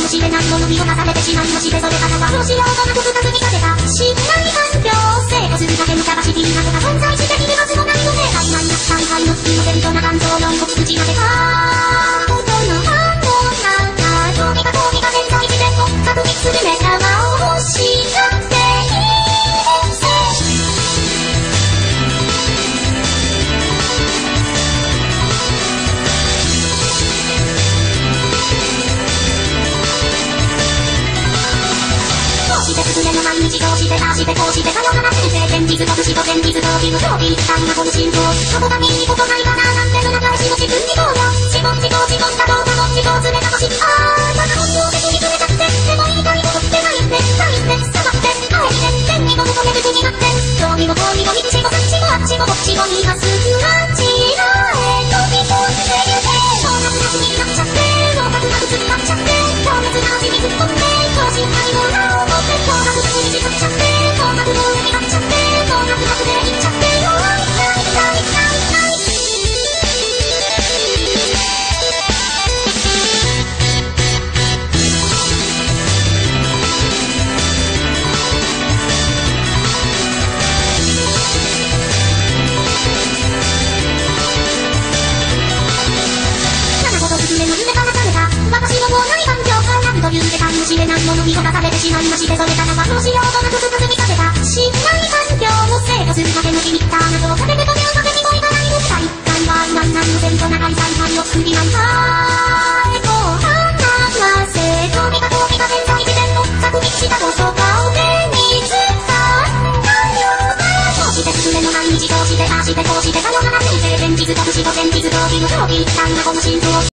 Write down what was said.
もしれないもの見逃されてしまいまして、それからはどうしようとなく深く見かけた信頼環境、生活するだけのキャパシティなどが存在しているはずもないので、曖昧な上海のイノセントな感情の一口までかことの反応などう見かこう見か現在時点を確認する目玉を欲しがって毎日どうしてああしてこうしてさよなら先生現実と不死と現実と義務と一体なこの心臓どこかにいいことないかななんての中をしごし分離こうよ自問自答自問だどうかも自答詰めたもしまだ本当で振りくれちゃってでも言いたいことってないんで下がって帰りで天にも求める気になって興味も興味もみっちもさっちもあっちもこっちも今すぐあちらへ飛び込んでゆけ小学なしになっちゃって合格なくつかっちゃって強烈な味に突っ込んで等身大の名を持って合格なくに使っちゃって合格の上に買っちゃって合格なくでいっちゃってよ私の脳内環境から何という世界も知れないものに侵されてしまいまして、それからはどうしようとなく深く見かけた信頼環境を生徒するだけのリミッターなどをかけてと目をかけにもいかないのか一体は曖昧な無線と長い采配を作りないかいこう話せどう見かこう見か現在時点を確認したとそかを手につかんだよどうしてすれの毎日どうしてああしてこうしてさよなら先生現実と不死と現実と義務と一体なこの心臓